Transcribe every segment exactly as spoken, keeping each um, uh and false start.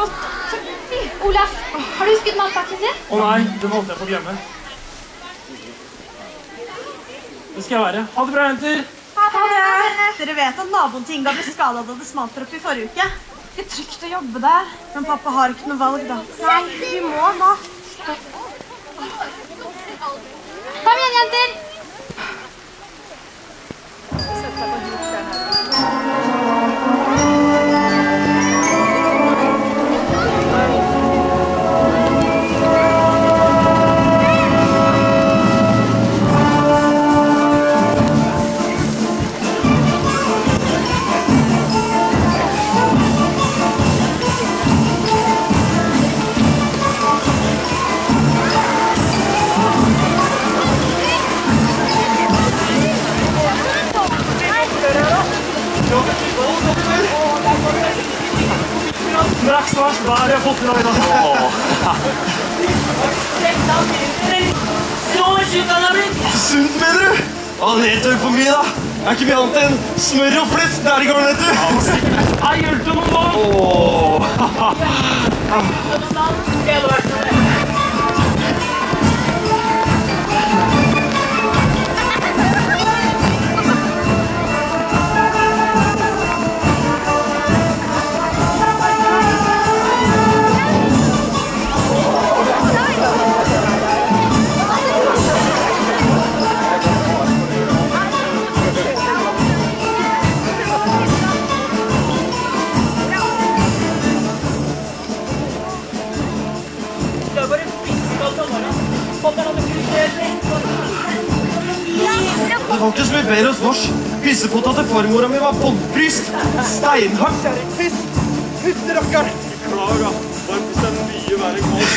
Olaf, har du husket matpakken din? Å nei, den holdt jeg på å glemme. Det skal jeg være. Ha det bra, jenter! Ha det! Dere vet at naboen til Inga ble skadet da det smalt opp i forrige uke? Det er trygt å jobbe der. Men pappa har ikke noe valg, da. Nei, vi må nå. Kom igjen, jenter! Straks, straks, hva er det jeg har fått til deg da? Så tjukk han har blitt! Sunt, mener du? Ja, det er tøy for mye, da. Det er ikke mye annet enn smør og flesk der i gang, vet du. Ja, sikkert. Hei, hjelp til noen da! Det var ikke så mye bedre hos vårs. Pissepota til formora mi var bollfryst. Steinhardt kjæringfisk. Fytte rakkeren. Beklager, da. Varmt er mye verre enn godt.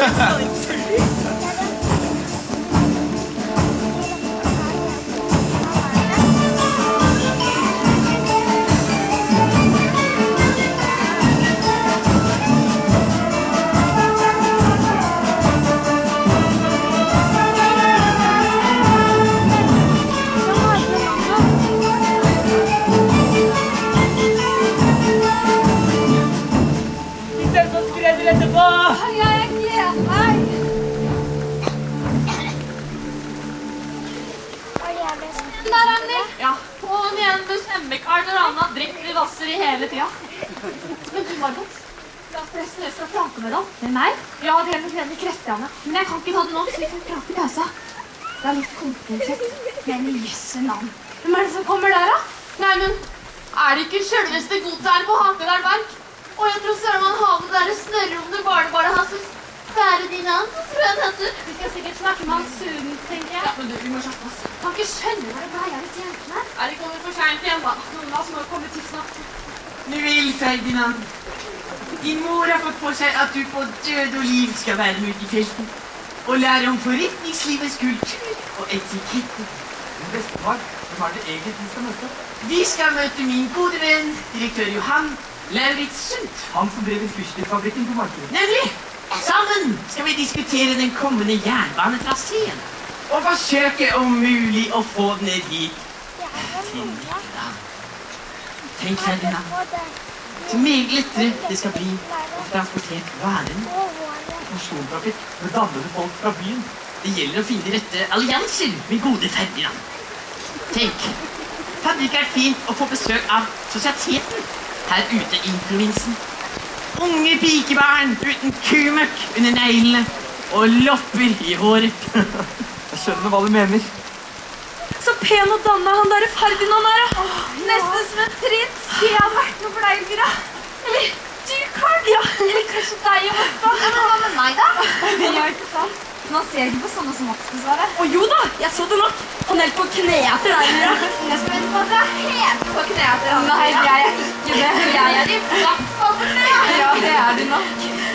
I hele tida. Men du, Margot, la oss forresten løse å prate med deg. Med meg? Ja, det er med fremme Kristiane. Men jeg kan ikke ta det nå, så vi kan prate i pausa. Det er litt konflikt, men i jøsse navn. Hvem er det som kommer der, da? Nei, men er det ikke selveste godtær på Hakedal Verk? Og jeg tror søren man har det der snørromne barnebarnet hans. Fære din navn, tror jeg det heter. Vi skal sikkert snakke med hans sønn, tenker jeg. Ja, men du, vi må kjappe oss. Kan ikke skjønne hva det pleier disse jentene. Er de kommet for sent igjen, da? Noen av oss må komme tidsnakt. Nu vil, Ferdinand. Din mor har fått på seg at du på død og liv skal være med ut i felten og lære om forretningslivets kultur og etikette. Men bestefar, hvem er det egentlig vi skal møte? Vi skal møte min gode venn, direktør Johan Lauritz Sundt. Han som drev fyrstikkfabrikken på markedet. Nemlig! Sammen skal vi diskutere den kommende jernbanetraseen og forsøke om mulig å få den ned hit til Nederland. Tenk, Ferdinand, så meget lettere det skal bli å transportere varen. Persontrafikk med dannede folk fra byen. Det gjelder å finne rette allianser med gode Ferdinand. Tenk, hadde det ikke vært fint å få besøk av sosieteten her ute i provinsen? Unge pikebarn uten kumøkk under neglene og lopper i håret. Jeg skjønner hva du mener. Så pen og dannet han der Ferdinand er, da. Nesten som en prins. Det hadde vært noe for deg, Elvira. Eller du, Karl. Ja, eller kanskje deg og Morten. Ja, men hva med meg, da? Ja, ikke sant? Man ser ikke på sånne som oss, dessverre. Å jo da, jeg så det nok. Han helt på kne etter deg, Elvira. Jeg skal vente på at jeg er helt på kne etter han. Nei, jeg er ikke det. Jeg er i hvert fall på kne. Ja, det er du nok.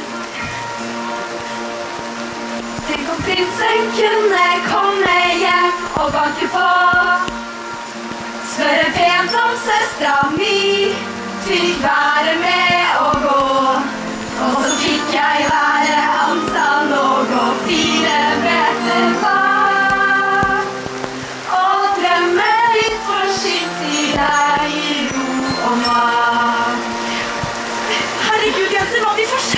Tenk om prinsen kunne komme hjem og banke på. Spørre pent om søstra mi, fikk være med og gå. Og så fikk jeg være anstand og gå fire meter bak. Og drømme litt forsiktig der i ro og mat. Herregud, jenter, nå har vi først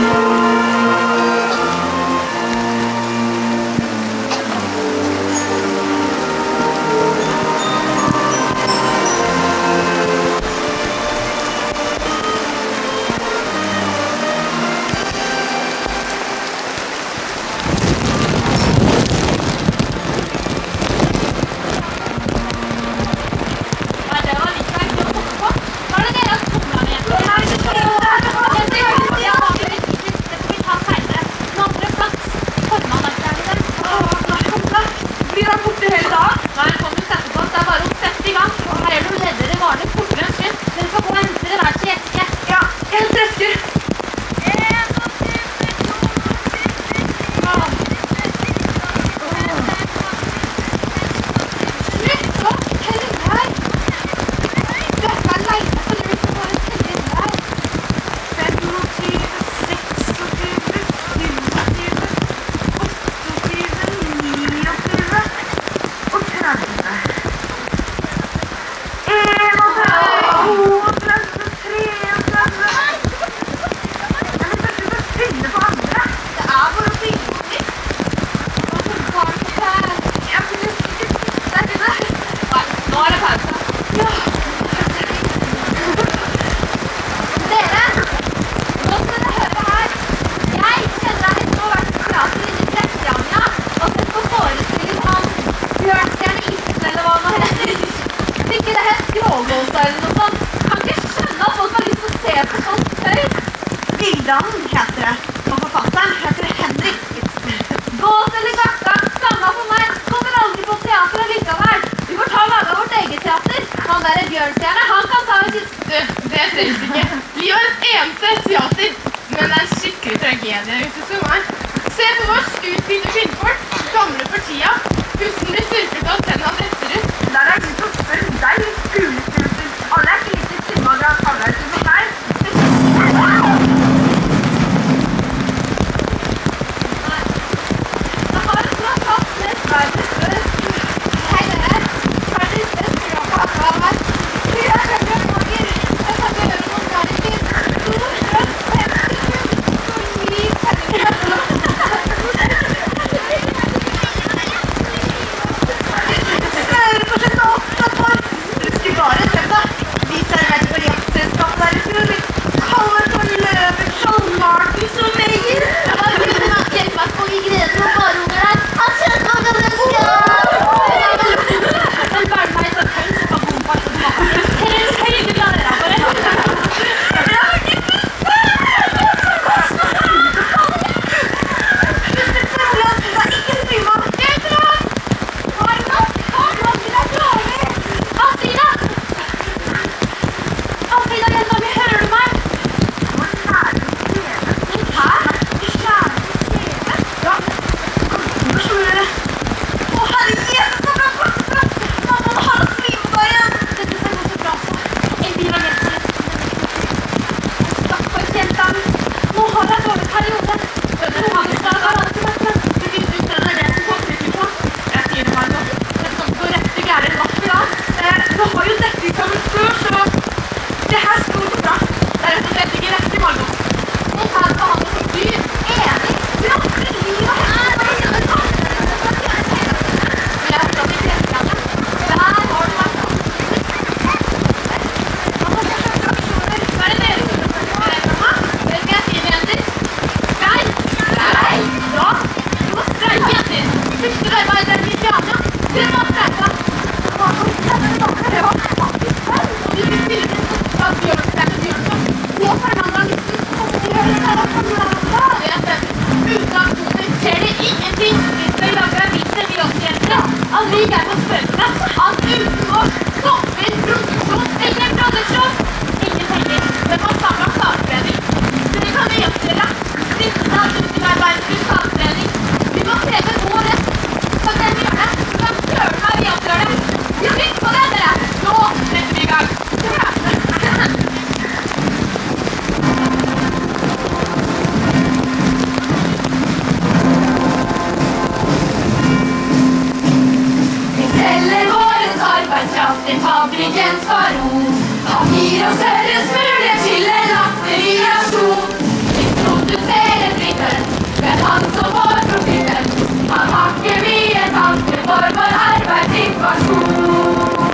Bildene heter det, og forfatteren heter Henrik. Gås eller gakka, samme for meg, kommer aldri på teater likevel. Vi får ta laga vårt eget teater. Han der er Bjørnstjerne, han kan ta en sitt... Du, det trengs ikke. Livet er et eneste teater, men det er en skikkelig tragedie hvis du spør meg. Se på vårt utbildede kvinnfolk, gamle for tida. Husen blir styrket av tennene etter ut. Der er ikke så spør deg, skulestruper. Alle er ikke litt timmagra av alle som for deg. Fabrikkens baron. Han gir oss høres mulighet til en latter i rasjon. Vi produserer han som får profitten. Han har ikke mye tanke for vår arbeidssituasjon.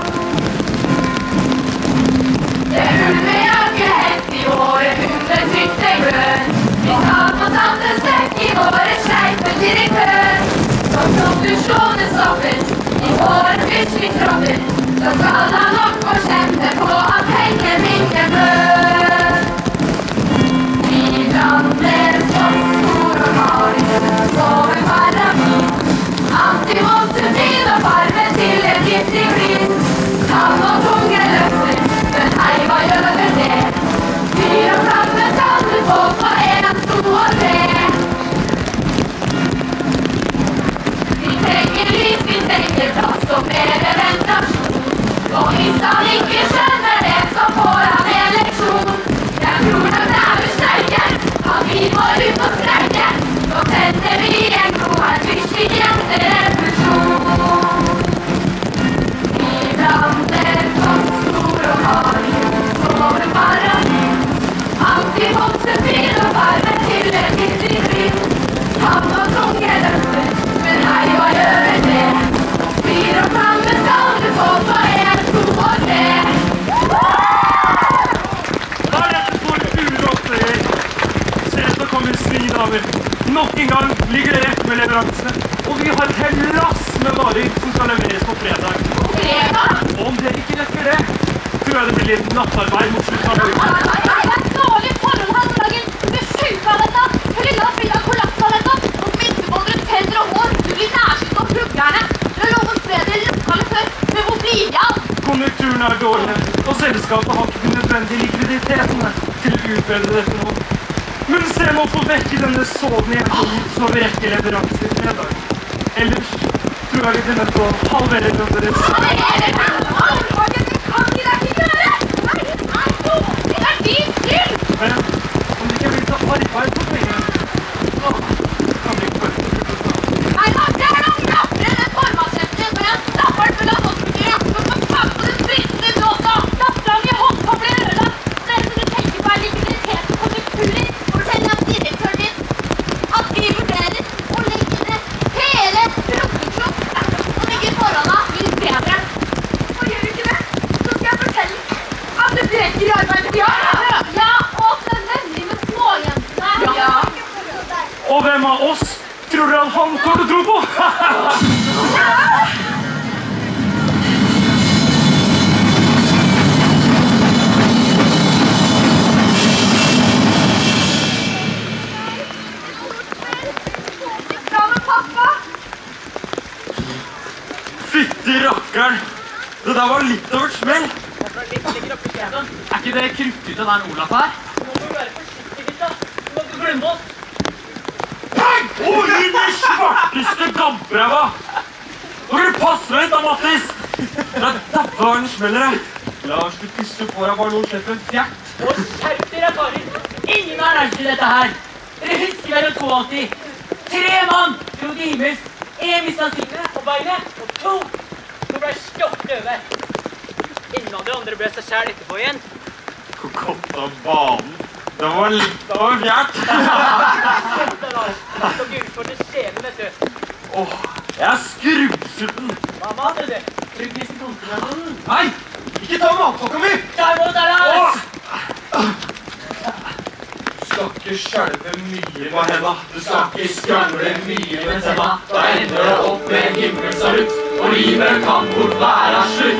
Det ulver jakke hest i våre undertrykte grønn. Vi skal få satt en støkk i våre sleipe direktør. Når produksjonen stoppet i våre fyrstlikskropper, så skal han nok få kjenne på at pengemengde blør. Vi brander fosfor og maris over paramin. Antimonsutin og farve til en giftig flin. Tann og tunge løfter, men hei, hva gjør det? Fyr og flamme skal du få på en, to og tre. Vi trenger lys, vi trenger plass og mer ventasjon. Og hvis han ikke skjønner det, så får han en leksjon. Jeg tror nok det er med streiken, han vi må ut og streike. Nå tenner vi en god tryggelig jenterevolusjon. Vi blander fosfor og maris over paramin. Antimonsutin og farve til en giftig flin. Tann og tunge løfter, men hei, hva gjør det? Fyr og flamme skal du få på en, to og tre. Deretter får uråttere. Se, så kommer svidaver. Nok en gang ligger det rett med leveransene. Og vi har et helt lass med varer som skal leveres på fredag. Fredag? Og om dere ikke rekker det, tror jeg det blir litt nattarbeid mot slutten av uka. Det er dårlig forhold her om dagen. Du blir syk av dette. Lilla Frida kollapser av dette. Og minsteboller, tenner og hår. Du blir nærsynt av puggerne. Du har lovet bedre i lokalet før. Men hvor blir de av? Konjunkturen er dårlig, og selskapet har ikke den nødvendige likviditeten til å utbedre dette nå. Men se må få vekk i denne sovende hjerten, så vi rekker leveranser i fredag. Ellers tror jeg vi blir nødt til å halvere den deres. Det kan de da ikke gjøre! Nei, det er dårlig. Det er din skyld! Men om det ikke blir tatt arbeid på pengene, så kan vi ikke bare få bruke det. Nei, da ser jeg noen knappere enn formansjefen din, for jeg stapper den full av håndspillere. Du må pakke på den dritten din også! Datteren i håndpå blir ødelagt. Det eneste du tenker på er likviditet og konjunkturer. Fortell deg direktøren din at vi vurderer å legge ned hele produksjonen og legge forholdene litt bedre. Og gjør du ikke det, så skal jeg fortelle at du brekker i arbeidet. Ja, ja, og nødvendig med småjentene. Ja. Og hvem av oss tror dere at han kommer til å tro på? Bra med pappa. Fytti rakkeren! Det der var litt av et smell. Er ikke det krutthytta der Olaf er? Hei! Oi, de svarteste gabbræva! Må du passe deg da, Mattis! Det er derfor han smeller deg. Lars, du puster på deg bare noe sjefen fjert. Og skjerp dere, karer! Ingen har lært til dette her! Dere husker vel to alltid? Tre mann dro til himmels. En mistet synet på beinet, og to som ble slått over. Ingen av de andre ble seg selv etterpå igjen. Hvor godt av banen. Det var litt av en fjert. Sånn da, Lars. Så gult for det skjene, vet du. Åh, jeg er skrubbsulten. Hva mater du? Tryggheten kontinenten. Nei, ikke ta matklokka mi! Ta imot deg, Lars! Du skal ikke skjelve mye med henda. Du skal ikke skrangle mye med tenna. Da ender det opp med en himmelsalutt, og livet kan fort være slutt.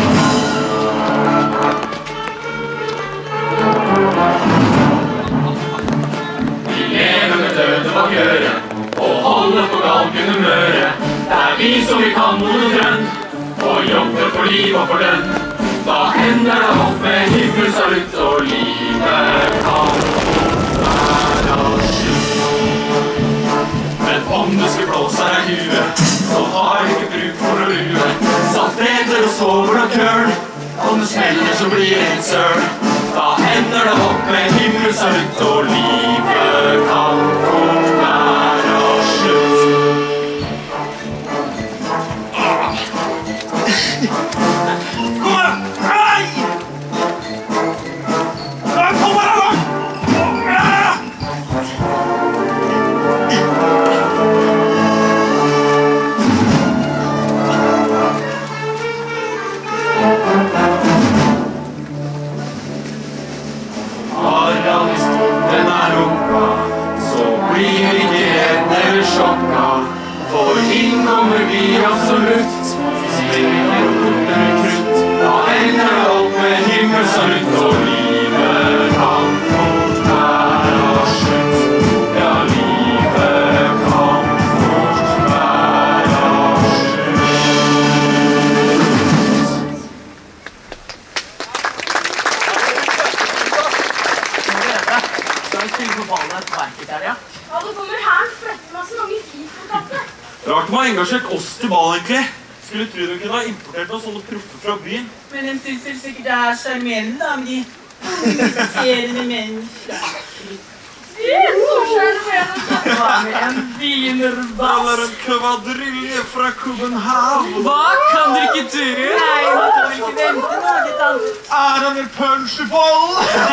Vi lever med døde bak øret, og holder på galgen humøret. Det er vi som vi kan mot drønn, og jobber for liv og for lønn. Da ender det opp med himmelsalutt, og livet kan være slutt. Men om du skal blåse deg i huet, så har du ikke bruk for å lue. Saltreter og sover og køl, om du smeller så blir det en søl. Da ender det opp med himmelsalutt, og livet kan fort være slutt. Kom her! Hei! Kom her! har engasjert oss til ball, egentlig. Skulle tro de kunne ha importert noen sånne proffer fra byen. Men de synes vel sikkert det er charmerende, da, med de mystifiserende menn fra Hva med en wienerbass? Eller en kvadrille fra København. Hva kan dere ikke du? Nei, man kan vel ikke vente noe annet. Er det en punch i bollen?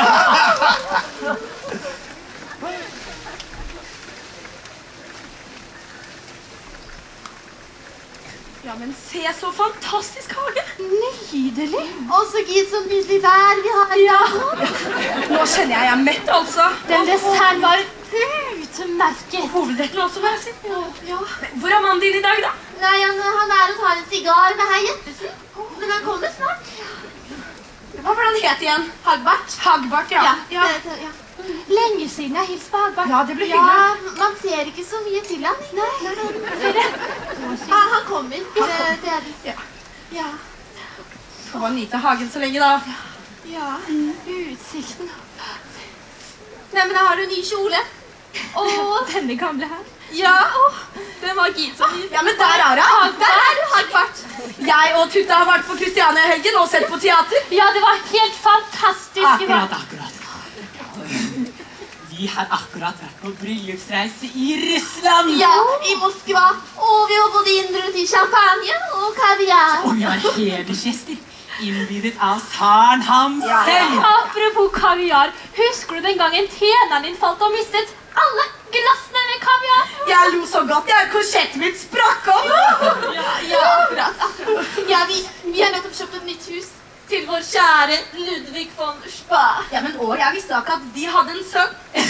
Ja, men se så fantastisk hage. Nydelig. Og så gitt så nydelig vær vi har i dag. Nå kjenner jeg jeg er mett, altså. Den desserten var utmerket. Hovedretten også, må jeg si. Ja, ja. Hvor er mannen din i dag, da? Nei, han, han er og tar en sigar med herr Jeppesen. Men han kommer snart. Hva var han het igjen? Hagbart. Hagbart, ja. Ja, det, ja. Lenge siden jeg hilste på Hagbart. Ja, det ble hyggelig. Ja, man ser ikke så mye til han. Nei, nei, nei. Han, han kommer. Det, det er det. Ja. Ja. Få bare nyte hagen så lenge, da. Ja, utsikten. Nei, men da har du ny kjole. Åh, denne gamle her. Ja, den var gitt så mye. Ja, men der er det. Der er du, Hagbart. Jeg og Tutta har vært på Kristiania i helgen og sett på teater. Ja, det var helt fantastisk. Akkurat, akkurat. Vi har akkurat vært på bryllupsreise i Russland. Ja, i Moskva. Og vi har både innrømt i champagne og kaviar. Og vi har hedersgjester, innvidet av Tsaren ham selv. Apropos kaviar, husker du den gangen tjeneren din falt og mistet alle glassene med kaviar? Jeg lo så godt, jeg. Korsettet mitt sprakk opp. Ja, ja, akkurat, akkurat. Ja, vi, vi har nettopp kjøpt et nytt hus til vår kjære Ludvig von Spa. Ja, men og jeg visste ikke at de hadde en sønn.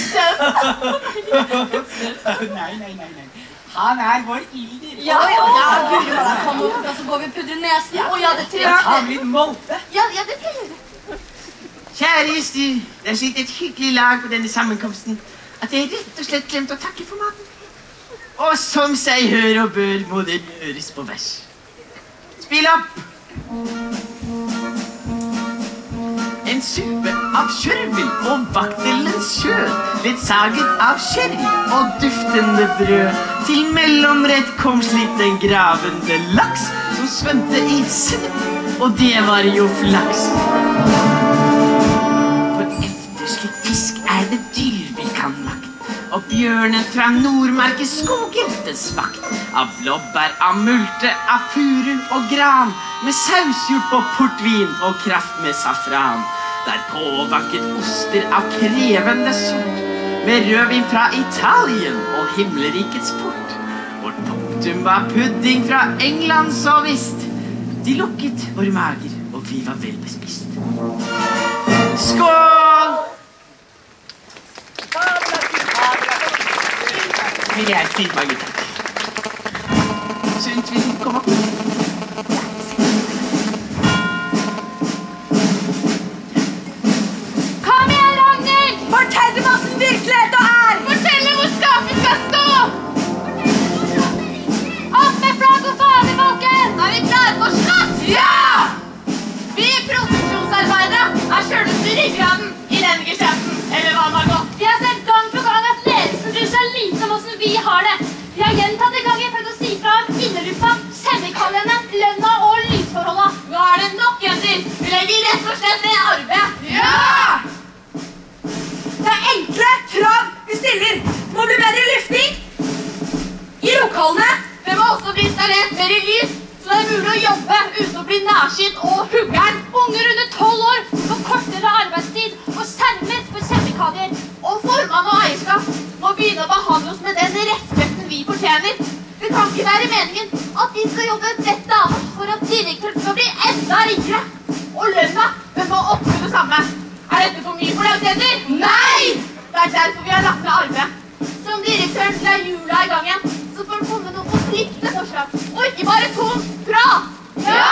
Nei, nei, nei, nei. Han er vår ilder. Ja, ja, ja. Guri, hva da? Kom opp, så går vi og pudrer nesen. Å ja, det tror Jeg jeg. tar litt målte. Ja, ja, det skal jeg gjøre. Kjære gjester, det er slitt et hyggelig lag på denne sammenkomsten at jeg rett og slett glemte å takke for maten. Og som seg hør og bør må det gjøres på vers. Spill opp! En suppe av kjørvel og baktelens kjød, ledsaget av sherry og duftende brød. Til mellomrett kom slik den gravende laks som svømte i sennep, og det var jo flaks. For efter slik fisk er det dyr vi kan lagt, og bjørnen fra Nordmark i skogen den smakt. Av blåbær, av multe, av furu og gran, med sausgjort på portvin og kraft med safran. Derpå vakket oster av krevende sort, med rødvin fra Italien og himmelrikets port. Vårt punktum var pudding fra England så visst. De lukket våre mager, og vi var vel bespist. Skål! Vil jeg si mange takk. Sunt vil komme opp. Kom igjen, Ragnhild! Fortell dem hvordan virkeligheten er! Fortell dem hvor skapet skal stå! Opp med flagg og fane, folkens! Er vi klare for slåss? Ja! Vi produksjonsarbeidere er selveste ryggraden i denne geskjeften, eller hva, Margot? Vi har sett gang på gang at ledelsen bryr seg lite om hvordan vi har det. Vi har gjentatte ganger prøvd å si fra om innerlufta, kjemikaliene, lønna og lysforholda. Nå er det nok, jenter. Vi legger rett og slett ned arbeid. Ja! Det er enkle krav vi stiller. Det må bli bedre lufting i lokalene. Det må også bli installert mer lys, så det er mulig å jobbe uten å bli nærsynt og huggeren. Unger under tolv år får kortere arbeidstid og skjermes for kjemikalier. Og formann og eierskap må begynne å behandle oss med den respekten vi fortjener. Det kan ikke være meningen at vi skal jobbe dette av oss for at direktøren skal bli enda rikere. Og lønna, den må opp til det samme. Er dette for mye for deg, jenter? Nei! Det er derfor vi har lagt ned arbeid. Som direktøren la jula i gang igjen, så får det komme noe forpliktende forslag. Og ikke bare tomt prat! Ja!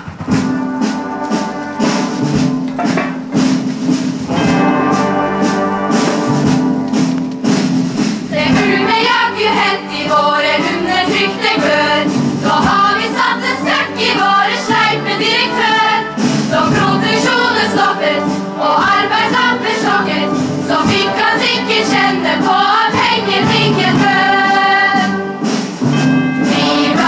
Det ulme jaggu hent i våre undertrykte klør. Nå har vi satt en støkk i våre sleipe direktør. Så produksjonen stoppet og arbeidskampen slokket, så fikk han sikkert kjenne på at penger fikk en bønn. Vi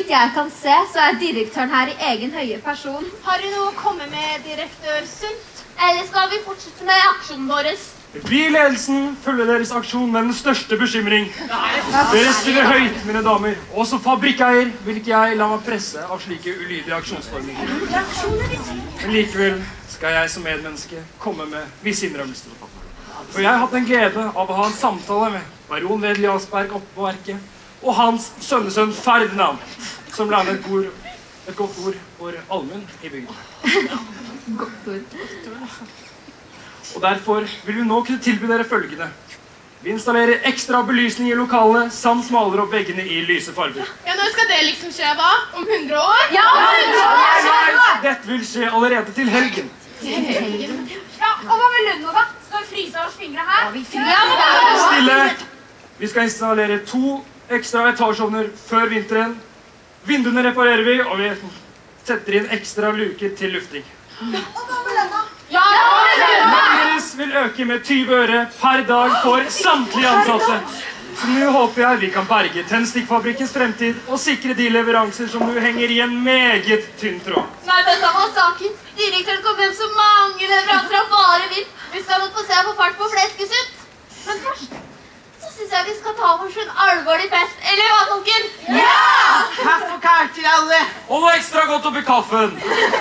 vidt jeg kan se, så er direktøren her i egen høye person. Har du noe å komme med, direktør Sunt? Eller skal vi fortsette med aksjonen vår? Vi i ledelsen følger deres aksjon med den største bekymring. Dere stiller høyt, mine damer. Og som fabrikkeier vil ikke jeg la meg presse av slike ulydige aksjonsformer. Men likevel skal jeg som medmenneske komme med visse innrømmelser. For jeg har hatt en glede av å ha en samtale med baron Vedel Jarlsberg oppe på verket, og hans sønnesønn Ferdinand, som lander et, ord, et godt ord for allmenn i bygden. Godt ord. Og derfor vil vi nå kunne tilby dere følgende. Vi installerer ekstra belysning i lokalene, samt maler opp veggene i lyse farger. Ja, når skal det liksom skje, hva? Om hundre år? Ja, Dette vil skje allerede til helgen. Ja, og hva med lønna da? Skal vi fryse oss fingre her? Stille! Vi skal installere to ekstra etasjeovner før vinteren. Vinduene reparerer vi, og vi setter inn ekstra luker til lufting. Og hva med lønna? Ja, Deres vil øke med tyve øre per dag for samtlige ansatte. Så nå håper jeg vi kan berge Tennstikkfabrikkens fremtid og sikre de leveranser som nå henger i en meget tynn tråd. Nei, dette var saken. Direktøren kom hjem så mange leveranser av bare vilt. Vi skal nok få se på fart på fleskesut. Men først så synes jeg vi skal ta oss en alvorlig fest. Eller hva, folkens? Ja! Kaffe og kar til alle. Og noe ekstra godt oppi kaffen.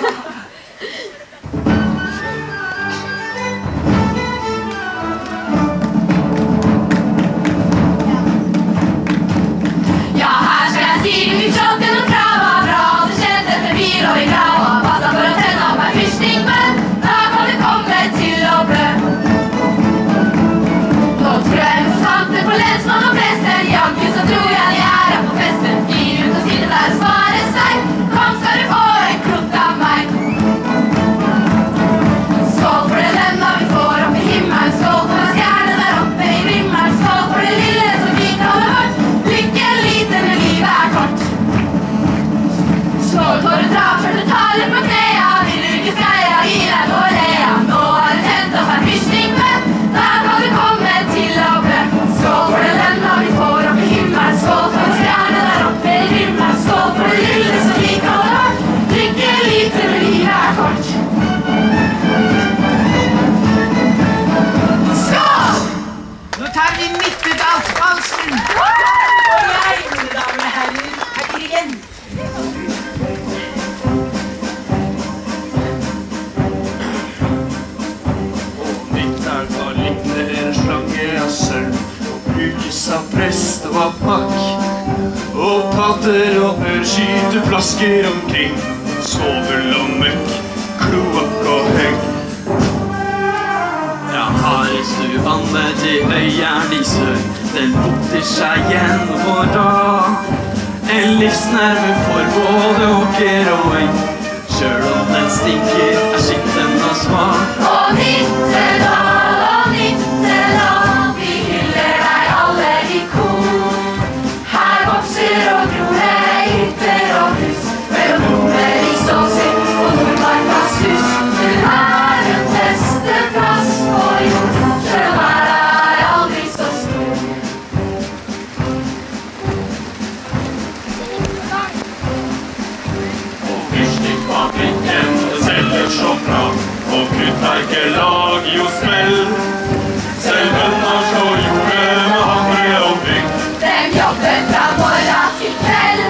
Ja, her skal jeg si vi klokken og krava bra. Det skjedde med bil og i grava. Passa for å tenne opp en fyrsting, men da kan det komme til å blø. Nå tror jeg vi forstandte på lensmann og presten. Janken så tror jeg de er her på festen. Gi ut og sitte der og spare seg. Kom skal du få en klott av meg. Skål for det lønna vi får opp i himmelen. Skål for stjerne der oppe i vimmelen. Skål for det lille som vi kaller vårt. Lykke lite, men livet er kort. Skål for å dra før du tar litt på knea. Vil du ikke skreia, gi deg dårlig. Nå har du tent opp en fyrsting, men da kan du komme til å blø. Skål for det lønna vi får opp i himmelen. Skål for stjerne der oppe i vimmelen. Skål for det lille som vi kaller vårt. Lykke lite, men livet er kort. Skål! Nå tar vi Nittedalsvalsen. Og jeg, mine damer og herrer, er dirigent. Nitteren var lignende en slange av sølv, og brukes av prest og av pakk. Og padder og ør skyter flasker omkring, svovel og møkk, kloakk og høgg. Ja, Harestuvannet til øyeren i sør, den bukter seg gjennom dag. En livsnerve for både åker og øy, selv om den stinker er skitten og smak. Og Nittedal, og Nittedal, vi hyller deg alle i kor. Her vokser og gror det hytter og hus, mellom nummer i Stålsund og Nordmarkas hus. Du er den beste plass på jord, selv om her er aldri så stor. Og fyrstikkfabrikken selger så bra, og kruttverket lager jo smell. Selv bønna slår jordet med hamre og bygg. Dem jobber fra morgen til kveld.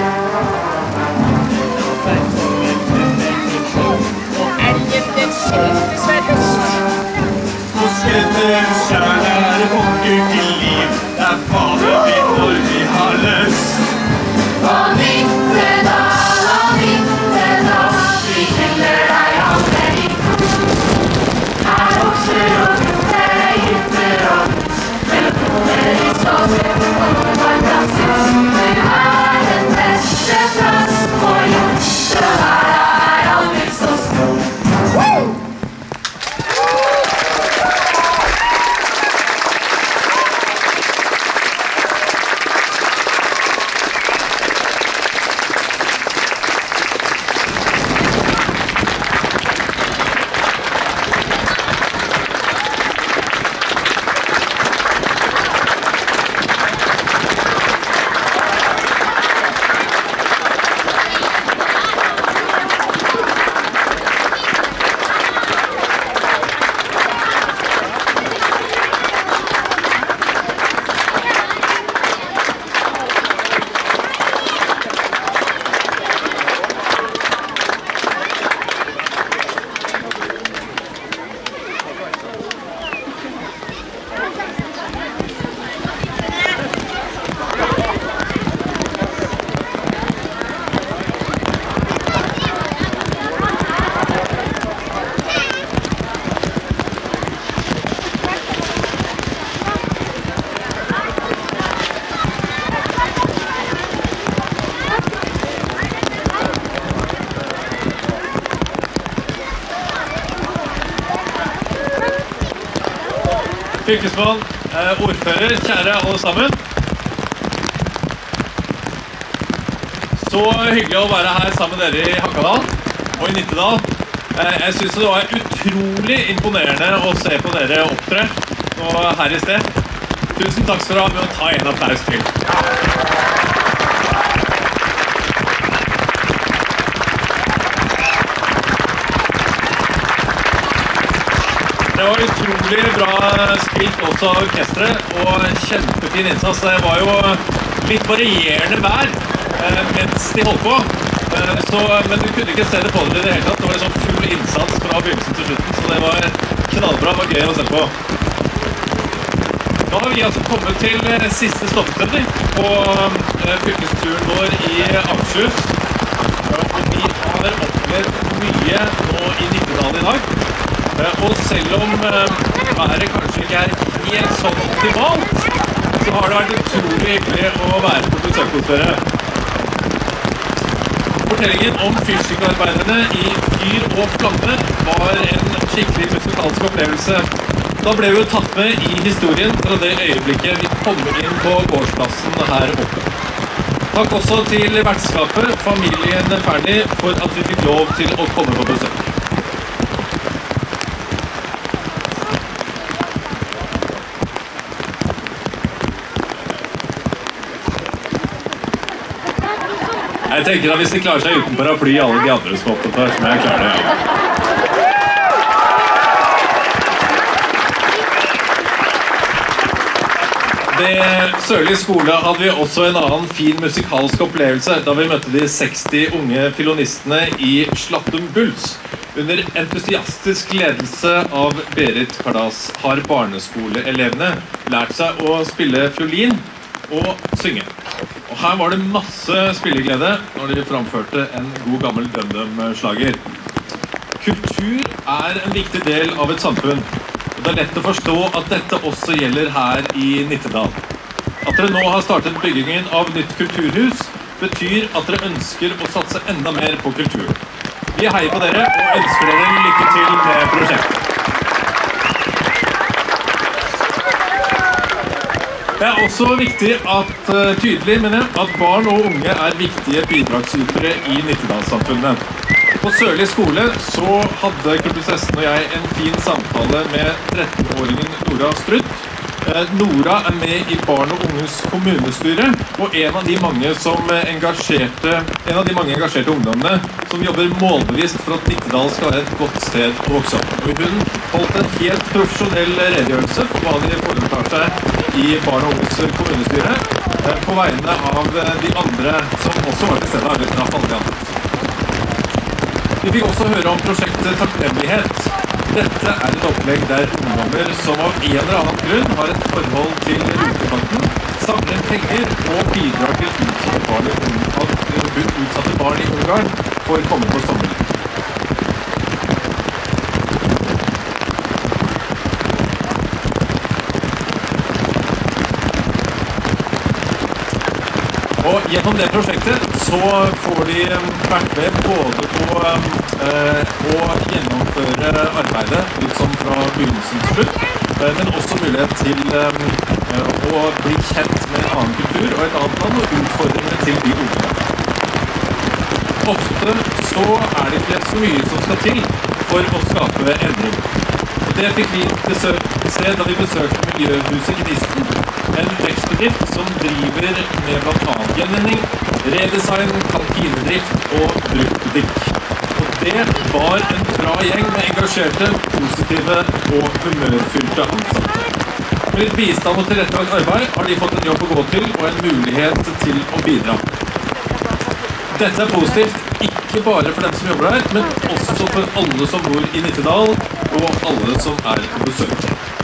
Skredder stjerner pokker til liv, det er fader vi når vi har lyst. Og Nittedal, og Nittedal, vi hyller deg alle i kor. Her vokser og gror det hytter og hus, mellom nummer i Stålsund og Nordmarkas hus. Du er den beste plass på jord, selv om her er aldri så stor. fylkesmann, eh, ordfører, kjære alle sammen. Så hyggelig å være her sammen med dere i Hakadal og i Nittedal. Eh, jeg synes det var utrolig imponerende å se på dere opptre nå her i sted. Tusen takk skal du ha med å ta en applaus til. Det var utrolig bra spilt også av orkestret, og kjempefin innsats. Det var jo litt varierende vær eh, mens de holdt på, eh, så, men du kunne ikke se det på det i det hele tatt. Det var liksom full innsats fra begynnelsen til slutten, så det var knallbra, det var gøy å se på. Nå har vi altså kommet til eh, siste stoppested på eh, fylkesturen vår i Akershus, og vi har opplevd mye nå i Nittedal i dag. Og selv om været kanskje ikke er helt sånn optimalt, så har det vært utrolig hyggelig å være på besøk hos dere. Fortellingen om fyrstikkarbeiderne i Fyr og Flamme var en skikkelig musikalsk opplevelse. Da ble vi jo tatt med i historien fra det øyeblikket vi kommer inn på gårdsplassen her oppe. Takk også til vertskapet, familien Ferdig, for at vi fikk lov til å komme på besøk. Jeg tenker at hvis de klarer seg uten paraply, alle de andre som opptatt her, så må jeg klare det, ja. Ved Sørlige skole hadde vi også en annen fin musikalsk opplevelse da vi møtte de seksti unge filonistene i Slattum Bulls. Under entusiastisk ledelse av Berit Kardas har barneskoleelevene lært seg å spille fiolin og synge. Og her var det masse spilleglede når de framførte en god gammel Dum-Dum-slager. Kultur er en viktig del av et samfunn, og det er lett å forstå at dette også gjelder her i Nittedal. At dere nå har startet byggingen av nytt kulturhus, betyr at dere ønsker å satse enda mer på kultur. Vi heier på dere og ønsker dere lykke til med prosjektet. Det er også viktig at, uh, tydelig mener jeg, at barn og unge er viktige bidragsytere i Nittedalssamfunnet. På Sørlige skole så hadde kronprinsessen og jeg en fin samtale med trettenåringen Nora Strutt. Uh, Nora er med i Barn og Unges kommunestyre, og en av de mange som engasjerte, en av de mange engasjerte ungdommene som jobber målbevisst for at Nittedal skal være et godt sted å vokse opp. Og hun holdt en helt profesjonell redegjørelse for hva de foretar seg i Barn og Unges kommunestyre, uh, på vegne av de andre som også var til stedet av resten av Fallian. Vi fikk også høre om prosjektet Takknemlighet. Dette er et opplegg der ungdommer som av en eller annen grunn har et forhold til Rutefarten, samler penger og bidrar til utsatte barn i, utsatte barn i Ungarn for å komme på sommeren. Og gjennom det prosjektet så får de vært med både på eh, å gjennomføre arbeidet liksom fra begynnelsen til slutt, eh, men også mulighet til eh, å bli kjent med en annen kultur og et annet land og utfordringer til de ungene. Ofte så er det ikke så mye som skal til for å skape endring. Og det fikk vi se da vi besøkte Miljøhuset Gnisten, en vekstbedrift som driver med blant annet gjenvinning, redesign, kantinedrift og bruktbutikk. Og det var en bra gjeng med engasjerte, positive og humørfylte ansatte. Med litt bistand og tilrettelagt arbeid har de fått en jobb å gå til og en mulighet til å bidra. Dette er positivt, ikke bare for dem som jobber her, men også for alle som bor i Nittedal og alle som er på besøk.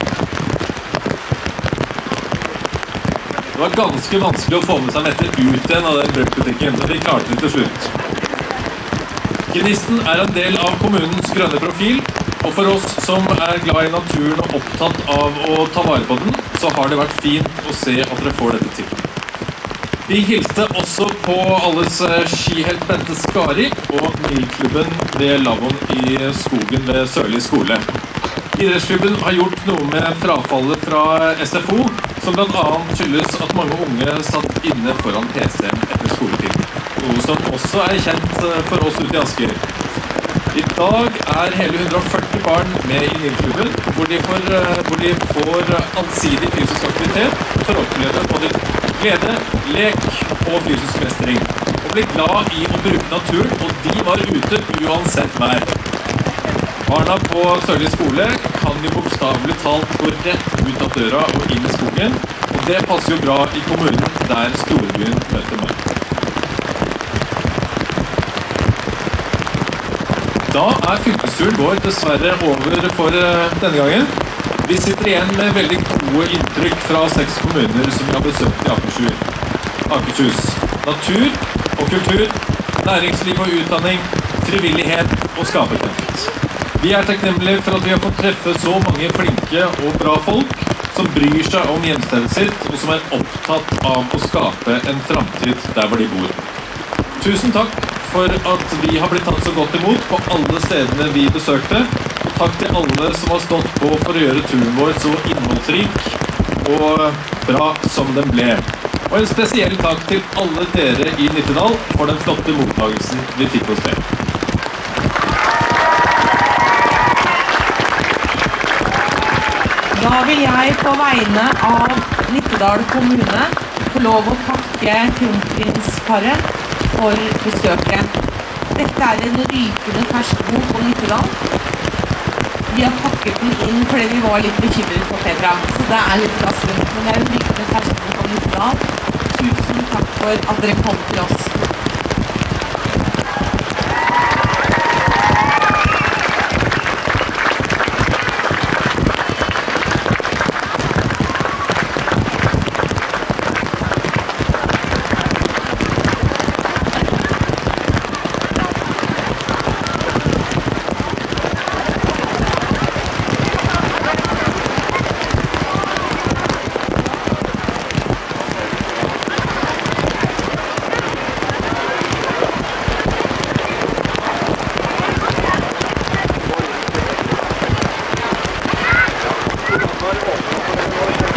Det var ganske vanskelig å få med seg Mette ut igjen av den bruktbutikken, men vi klarte det til slutt. Gnisten er en del av kommunens grønne profil, og for oss som er glad i naturen og opptatt av å ta vare på den, så har det vært fint å se at dere får dette til. Vi hilste også på alles skihelt Bente Skari og Milklubben ved lavvoen i skogen ved Sørlige skole. Idrettsklubben har gjort noe med frafallet fra S F O, som blant annet skyldes at mange unge satt inne foran P C-en etter skoletid. Noe som også er kjent for oss ute i Asker. I dag er hele hundre og førti barn med i NIL-klubben, hvor de får, hvor de får allsidig fysisk aktivitet for å oppleve både glede, lek og fysisk mestring. Og bli glad i å bruke naturen, og de var ute uansett vær. Barna på Sørli skole kan jo bokstavelig talt gå rett ut av døra og inn i skogen, og det passer jo bra i kommunen der storbyen møter meg. Da er fylkesturen vår dessverre over for denne gangen. Vi sitter igjen med veldig gode inntrykk fra seks kommuner som vi har besøkt i Akershus. Natur og kultur, næringsliv og utdanning, frivillighet og skaperkraft. Vi er takknemlige for at vi har fått treffe så mange flinke og bra folk som bryr seg om hjemstedet sitt, og som er opptatt av å skape en framtid der hvor de bor. Tusen takk for at vi har blitt tatt så godt imot på alle stedene vi besøkte. Takk til alle som har stått på for å gjøre turen vår så innholdsrik og bra som den ble. Og en spesiell takk til alle dere i Nittedal for den flotte mottagelsen vi fikk hos dere. Da vil jeg på vegne av Nittedal kommune få lov å takke kronprinsparet for besøket. Dette er en rykende fersk bok på Nittedal. Vi har pakket den inn fordi vi var litt bekymret på Petra, så det er litt plass rundt. Men det er en rykende fersk bok på Nittedal. Tusen takk for at dere kom til oss. Bare åpne for